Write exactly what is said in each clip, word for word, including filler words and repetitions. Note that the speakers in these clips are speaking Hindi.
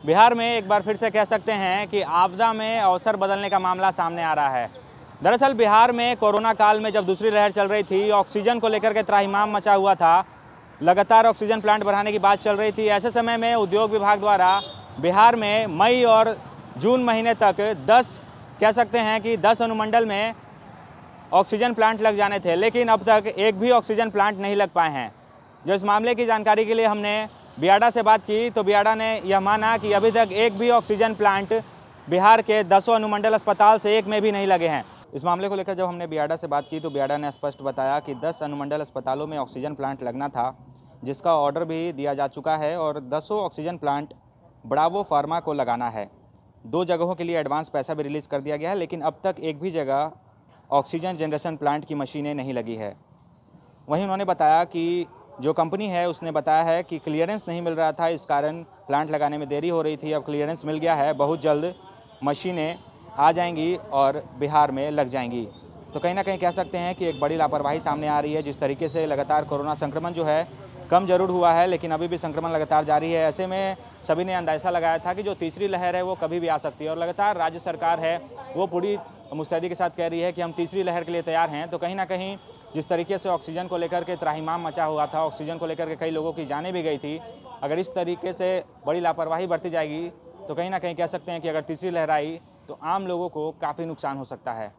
बिहार में एक बार फिर से कह सकते हैं कि आपदा में अवसर बदलने का मामला सामने आ रहा है। दरअसल बिहार में कोरोना काल में जब दूसरी लहर चल रही थी, ऑक्सीजन को लेकर के त्राहिमाम मचा हुआ था। लगातार ऑक्सीजन प्लांट बढ़ाने की बात चल रही थी। ऐसे समय में उद्योग विभाग द्वारा बिहार में मई और जून महीने तक दस कह सकते हैं कि दस अनुमंडल में ऑक्सीजन प्लांट लग जाने थे, लेकिन अब तक एक भी ऑक्सीजन प्लांट नहीं लग पाए हैं। जो इस मामले की जानकारी के लिए हमने बियाडा से बात की तो बियाडा ने यह माना कि अभी तक एक भी ऑक्सीजन प्लांट बिहार के दसों अनुमंडल अस्पताल से एक में भी नहीं लगे हैं। इस मामले को लेकर जब हमने बियाडा से बात की तो बियाडा ने स्पष्ट बताया कि दस अनुमंडल अस्पतालों में ऑक्सीजन प्लांट लगना था, जिसका ऑर्डर भी दिया जा चुका है और दसों ऑक्सीजन प्लांट ब्रावो फार्मा को लगाना है। दो जगहों के लिए एडवांस पैसा भी रिलीज़ कर दिया गया है, लेकिन अब तक एक भी जगह ऑक्सीजन जनरेशन प्लांट की मशीनें नहीं लगी है। वहीं उन्होंने बताया कि जो कंपनी है उसने बताया है कि क्लियरेंस नहीं मिल रहा था, इस कारण प्लांट लगाने में देरी हो रही थी। अब क्लियरेंस मिल गया है, बहुत जल्द मशीनें आ जाएंगी और बिहार में लग जाएंगी। तो कहीं ना कहीं कह सकते हैं कि एक बड़ी लापरवाही सामने आ रही है। जिस तरीके से लगातार कोरोना संक्रमण जो है कम जरूर हुआ है, लेकिन अभी भी संक्रमण लगातार जारी है। ऐसे में सभी ने अंदाज़ा लगाया था कि जो तीसरी लहर है वो कभी भी आ सकती है और लगातार राज्य सरकार है वो पूरी मुस्तैदी के साथ कह रही है कि हम तीसरी लहर के लिए तैयार हैं। तो कहीं ना कहीं जिस तरीके से ऑक्सीजन को लेकर के त्राहिमाम मचा हुआ था, ऑक्सीजन को लेकर के कई लोगों की जानें भी गई थी, अगर इस तरीके से बड़ी लापरवाही बरती जाएगी तो कहीं ना कहीं कह सकते हैं कि अगर तीसरी लहर आई तो आम लोगों को काफ़ी नुकसान हो सकता है।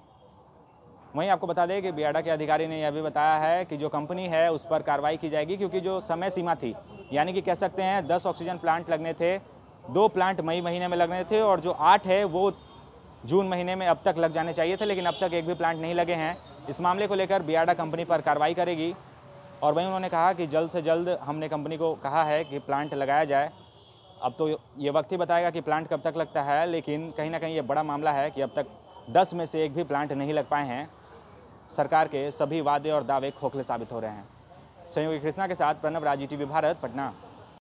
वहीं आपको बता दें कि बियाडा के अधिकारी ने यह भी बताया है कि जो कंपनी है उस पर कार्रवाई की जाएगी, क्योंकि जो समय सीमा थी, यानी कि कह सकते हैं दस ऑक्सीजन प्लांट लगने थे, दो प्लांट मई महीने में लगने थे और जो आठ है वो जून महीने में अब तक लग जाने चाहिए थे, लेकिन अब तक एक भी प्लांट नहीं लगे हैं। इस मामले को लेकर बियाडा कंपनी पर कार्रवाई करेगी और वहीं उन्होंने कहा कि जल्द से जल्द हमने कंपनी को कहा है कि प्लांट लगाया जाए। अब तो ये वक्त ही बताएगा कि प्लांट कब तक लगता है, लेकिन कहीं ना कहीं ये बड़ा मामला है कि अब तक दस में से एक भी प्लांट नहीं लग पाए हैं। सरकार के सभी वादे और दावे खोखले साबित हो रहे हैं। सहयोगी कृष्णा के साथ प्रणव राजी, टीवी भारत, पटना।